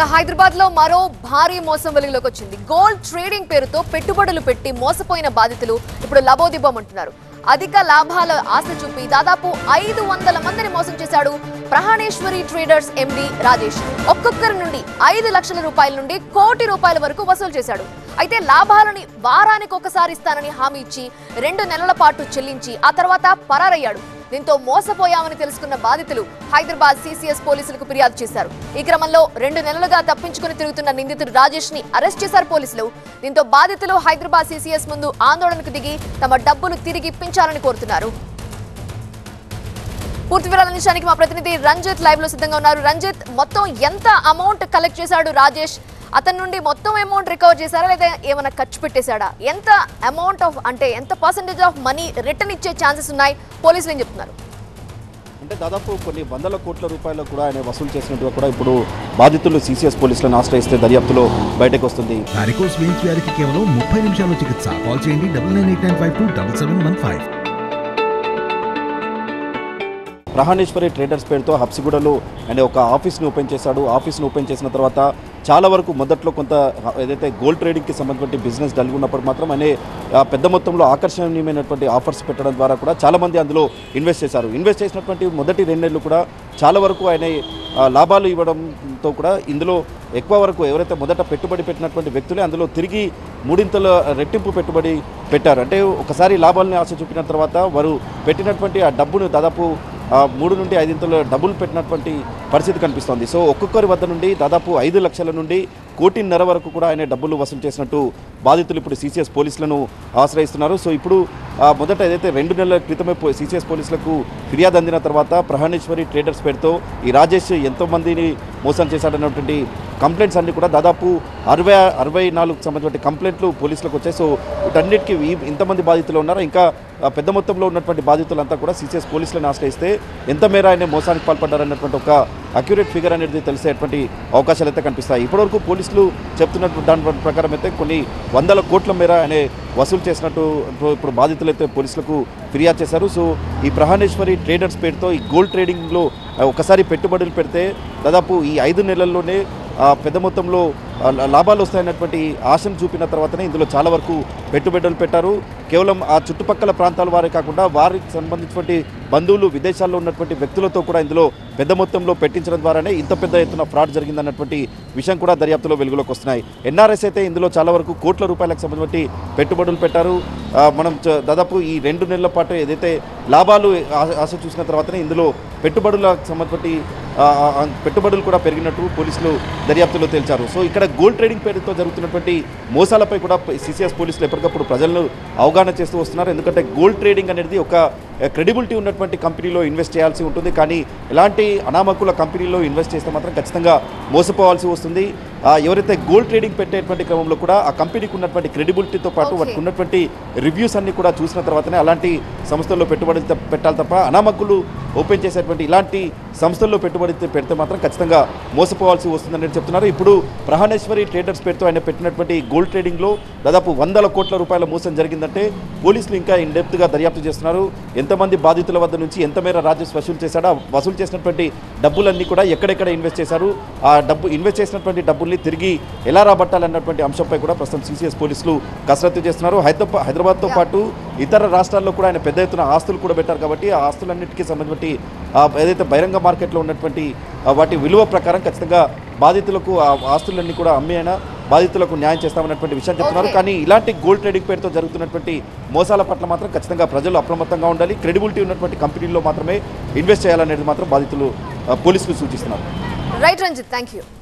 హైదరాబాద్ లో మరో భారీ మోసం వెలుగులోకి వచ్చింది. గోల్డ్ ట్రేడింగ్ పేరుతో పెట్టుబడులు పెట్టి మోసపోయిన బాధితులు ఇప్పుడు లబోదిబోమంటున్నారు. అధిక లాభాల ఆశ చూపి దాదాపు 500 మందిని మోసం చేశాడు ప్రహానేశ్వరి ట్రేడర్స్ ఎండి రాజేష్. ఒక్కొక్కరి నుండి 5 లక్షల రూపాయల నుండి కోటి రూపాయల వరకు వసూలు చేశాడు. అయితే లాభాలని వారానికి ఒకసారి ఇస్తానని హామీ ఇచ్చి 2 నెలల పాటు చెల్లించి ఆ తర్వాత పరారయ్యాడు. దీంతో మోసపోయామని తెలుసుకున్న బాధితులు హైదరాబాద్ సిసిఎస్ పోలీసులకు ఫిర్యాదు చేశారు. ఈ క్రమంలో 2 నెలలుగా తప్పించుకుని తిరుగుతున్న నిందితుడు రాజేష్ ని అరెస్ట్ చేశారు పోలీసులు. దీంతో బాధితులు హైదరాబాద్ సిసిఎస్ ముందు ఆందోళనకు దిగి తమ డబ్బులు తిరిగి ఇప్పించాలని కోరుతున్నారు. పూర్తి వివరాలు అందించడానికి మా ప్రతినిధి రంజిత్ లైవ్ లో సిద్ధంగా ఉన్నారు. రంజిత్, మొత్తం ఎంత అమౌంట్ కలెక్ట్ చేశాడు రాజేష్? అతని నుండి మొత్తం అమౌంట్ రికవర్ చేశారా లేదా ఏమైనా ఖర్చు పెట్టేశాడా? ఎంత అమౌంట్ ఆఫ్ అంటే ఎంత పర్సెంటేజ్ ఆఫ్ మనీ రిటర్న్ ఇచ్చే ఛాన్సెస్ ఉన్నాయి? పోలీసులు ఏం చెప్తున్నారు? అంటే దాదాపు కొన్ని వందల కోట్ల రూపాయలు కూడా ఆయన వసూలు చేసినట్టుగా కూడా ఇప్పుడు బాధితులు సిసిఎస్ పోలీసులను ఆశ్రయిస్తే దర్యాప్తులో బయటకు వస్తుంది. వారికోస్ వెయిన్స్ వ్యాధికి కేవలం 30 నిమిషాల్లో చికిత్స. కాల్ చేయండి 9989527715. ప్రహానేశ్వరి ట్రేడర్స్ పేరుతో హబ్సిగూడలో ఆయన ఒక ఆఫీస్ని ఓపెన్ చేశాడు. ఆఫీస్ని ఓపెన్ చేసిన తర్వాత చాలా వరకు మొదట్లో కొంత ఏదైతే గోల్డ్ ట్రేడింగ్కి సంబంధించిన బిజినెస్ డల్గా ఉన్నప్పుడు మాత్రం ఆయన పెద్ద మొత్తంలో ఆకర్షణీయమైనటువంటి ఆఫర్స్ పెట్టడం ద్వారా కూడా చాలామంది అందులో ఇన్వెస్ట్ చేశారు. ఇన్వెస్ట్ చేసినటువంటి మొదటి 2 నెలలు కూడా చాలా వరకు ఆయన లాభాలు ఇవ్వడంతో కూడా ఇందులో ఎక్కువ వరకు ఎవరైతే మొదట పెట్టుబడి పెట్టినటువంటి వ్యక్తులే అందులో తిరిగి 3 రెట్టింపు పెట్టుబడి పెట్టారు. అంటే ఒకసారి లాభాలని ఆశ చూపిన తర్వాత వారు పెట్టినటువంటి ఆ డబ్బును దాదాపు 3 నుండి 5 డబ్బులు పెట్టినటువంటి పరిస్థితి కనిపిస్తోంది. సో ఒక్కొక్కరి వద్ద నుండి దాదాపు 5 లక్షల నుండి 1.5 కోటి వరకు కూడా ఆయన డబ్బులు వసూలు చేసినట్టు బాధితులు ఇప్పుడు సిసిఎస్ పోలీసులను ఆశ్రయిస్తున్నారు. సో ఇప్పుడు మొదట ఏదైతే 2 నెలల క్రితమే సిసిఎస్ పోలీసులకు ఫిర్యాదు అందిన తర్వాత ప్రహానేశ్వరి ట్రేడర్స్ పేరుతో ఈ రాజేష్ ఎంతోమందిని మోసం చేశాడన్నటువంటి కంప్లైంట్స్ అన్ని కూడా దాదాపు 64 సంబంధించిన కంప్లైంట్లు పోలీసులకు వచ్చాయి. సో వీటన్నిటికీ ఇంతమంది బాధితులు ఉన్నారో ఇంకా పెద్ద మొత్తంలో ఉన్నటువంటి బాధితులంతా కూడా సిసిఎస్ పోలీసులను ఆశ్రయిస్తే ఎంత మేర ఆయన మోసానికి పాల్పడ్డారన్నటువంటి ఒక అక్యురేట్ ఫిగర్ అనేది తెలిసేటువంటి అవకాశాలు అయితే కనిపిస్తాయి. ఇప్పటివరకు పోలీసులు చెప్తున్నటువంటి దాని ప్రకారం అయితే కొన్ని 100 కోట్ల మేర ఆయన వసూలు చేసినట్టు ఇప్పుడు బాధితులు అయితే పోలీసులకు ఫిర్యాదు చేశారు. సో ఈ ప్రహానేశ్వరి ట్రేడర్స్ పేరుతో ఈ గోల్డ్ ట్రేడింగ్లో ఒకసారి పెట్టుబడులు పెడితే దాదాపు ఈ 5 నెలల్లోనే పెద్ద మొత్తంలో లాభాలు వస్తాయన్నటువంటి ఆశను చూపిన తర్వాతనే ఇందులో చాలా వరకు పెట్టుబడులు పెట్టారు. కేవలం ఆ చుట్టుపక్కల ప్రాంతాల వారే కాకుండా వారికి సంబంధించినటువంటి బంధువులు విదేశాల్లో ఉన్నటువంటి వ్యక్తులతో కూడా ఇందులో పెద్ద మొత్తంలో పెట్టించడం ద్వారానే ఇంత పెద్ద ఎత్తున ఫ్రాడ్ జరిగిందన్నటువంటి విషయం కూడా దర్యాప్తులో వెలుగులోకి వస్తున్నాయి. ఎన్ఆర్ఎస్ అయితే ఇందులో చాలా వరకు కోట్ల రూపాయలకు సంబంధించి పెట్టుబడులు పెట్టారు. మనం దాదాపు ఈ 2 నెలల పాటు ఏదైతే లాభాలు ఆశ చూసిన తర్వాతనే ఇందులో పెట్టుబడులకు సంబంధించి పెట్టుబడులు కూడా పెరిగినట్టు పోలీసులు దర్యాప్తులో తేల్చారు. సో ఇక్కడ గోల్డ్ ట్రేడింగ్ పేరుతో జరుగుతున్నటువంటి మోసాలపై కూడా సిసిఎస్ పోలీసులు ఎప్పటికప్పుడు ప్రజలను అవగాహన చేస్తూ వస్తున్నారు. ఎందుకంటే గోల్డ్ ట్రేడింగ్ అనేది ఒక క్రెడిబిలిటీ ఉన్నటువంటి కంపెనీలో ఇన్వెస్ట్ చేయాల్సి ఉంటుంది. కానీ ఎలాంటి అనామకుల కంపెనీలో ఇన్వెస్ట్ చేస్తే మాత్రం ఖచ్చితంగా మోసపోవాల్సి వస్తుంది. ఎవరైతే గోల్డ్ ట్రేడింగ్ పెట్టేటువంటి క్రమంలో కూడా ఆ కంపెనీకి ఉన్నటువంటి క్రెడిబిలిటీతో పాటు వాటికి ఉన్నటువంటి రివ్యూస్ అన్ని కూడా చూసిన తర్వాతనే అలాంటి సంస్థల్లో పెట్టుబడి పెట్టాలి తప్ప అనామకులు ఓపెన్ చేసేటువంటి ఇలాంటి సంస్థల్లో పెట్టుబడి పెడితే మాత్రం ఖచ్చితంగా మోసపోవాల్సి వస్తుందని చెప్తున్నారు. ఇప్పుడు ప్రహానేశ్వరి ట్రేడర్స్ పేరుతో ఆయన పెట్టినటువంటి గోల్డ్ ట్రేడింగ్లో దాదాపు 100 కోట్ల రూపాయల మోసం జరిగిందంటే పోలీసులు ఇంకా ఇన్డెప్త్గా దర్యాప్తు చేస్తున్నారు. ఎంతమంది బాధితుల వద్ద నుంచి ఎంత మేర రాజేష్ వసూలు చేశాడో వసూలు చేసినటువంటి డబ్బులన్నీ కూడా ఎక్కడెక్కడ ఇన్వెస్ట్ చేశారు, ఆ డబ్బు ఇన్వెస్ట్ చేసినటువంటి డబ్బుల్ని తిరిగి ఎలా రాబట్టాలన్నటువంటి అంశంపై కూడా ప్రస్తుతం సిసిఎస్ పోలీసులు కసరత్తు చేస్తున్నారు. హైదరాబాద్తో పాటు ఇతర రాష్ట్రాల్లో కూడా ఆయన పెద్ద ఎత్తున ఆస్తులు కూడా పెట్టారు. కాబట్టి ఆ ఆస్తులన్నిటికీ సంబంధించి ఏదైతే బహిరంగ మార్కెట్లో ఉన్నటువంటి వాటి విలువ ప్రకారం ఖచ్చితంగా బాధితులకు ఆ ఆస్తులన్నీ కూడా అమ్మి అయినా బాధితులకు న్యాయం చేస్తామన్నటువంటి విషయం చెప్తున్నారు. కానీ ఇలాంటి గోల్డ్ ట్రేడింగ్ పేరుతో జరుగుతున్నటువంటి మోసాల పట్ల మాత్రం ఖచ్చితంగా ప్రజలు అప్రమత్తంగా ఉండాలి. క్రెడిబిలిటీ ఉన్నటువంటి కంపెనీల్లో మాత్రమే ఇన్వెస్ట్ చేయాలనేది మాత్రం బాధితులు పోలీసులు సూచిస్తున్నారు. Right Ranjit, thank you.